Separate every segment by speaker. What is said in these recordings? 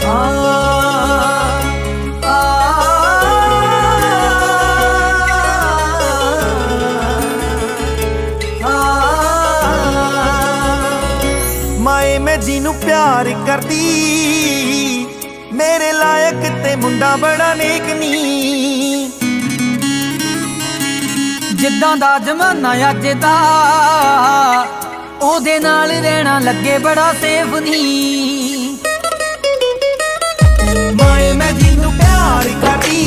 Speaker 1: माए मैं जिन्नू प्यार करदी मेरे लायक ते मुंडा बड़ा नेक नी।
Speaker 2: जिद्दां दा जमाना अज दा ओदे नाल रहना लगे बड़ा सेफ नी।
Speaker 1: माए मैं जिन्नू प्यार करदी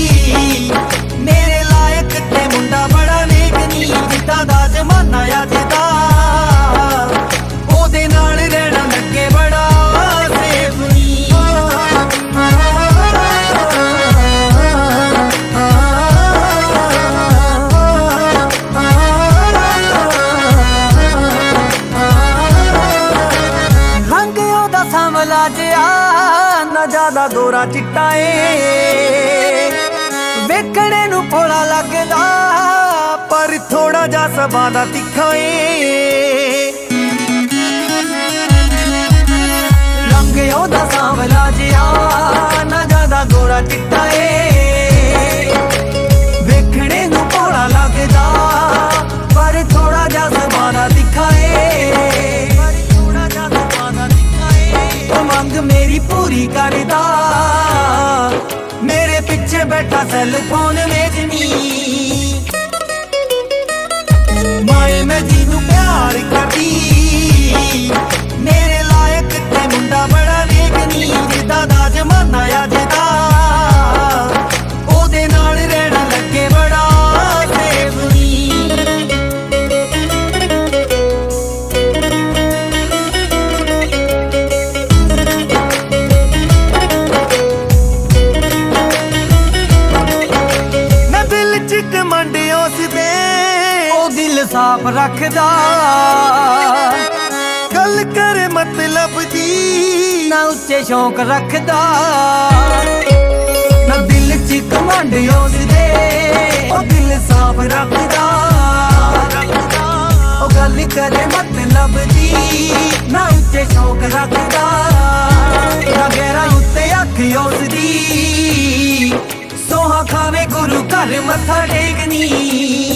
Speaker 1: मेरे लायक ते मुंडा बड़ा नेक नी। जिद्दां दा जमाना अज दा ओदे नाल रहना लगे बड़ा सेफ नी।
Speaker 2: रंग ओदा सांवला जिहा
Speaker 1: ना ज्यादा गोरा चिट्टा ए
Speaker 2: वेखणे नू भोला लगदा
Speaker 1: पर थोड़ा जा सबा दा तिखा ए।
Speaker 2: रंग ओदा सांवला जिहा
Speaker 1: ना ज्यादा गोरा चिट्टा ए
Speaker 2: वेखणे नू भोला लगदा
Speaker 1: पर थोड़ा जा सबा दा तिखा ए। मंग मेरी पूरी करदा मेरे पीछे बैठा सेल फोन वेचनी। माए मैं जिन्नू प्यार करदी मेरे लायक ते मुंडा बड़ा नेक नी। जिद्दां दा जमाना अज दा ओदे नाल रहना लगे बड़ा सेफ नी।
Speaker 2: दिल साफ रखदा
Speaker 1: गल करे मतलब दी
Speaker 2: ना उच्चे शौक रखदा।
Speaker 1: ना दिल च घमंड उसदे ओ दिल साफ रखदा। ओ गल करे मतलब दी ना उच्चे शौक रखदा। ना गहरा उत्ते अख उसदी सोहा खावे गुरु घर मत्था टेकनी।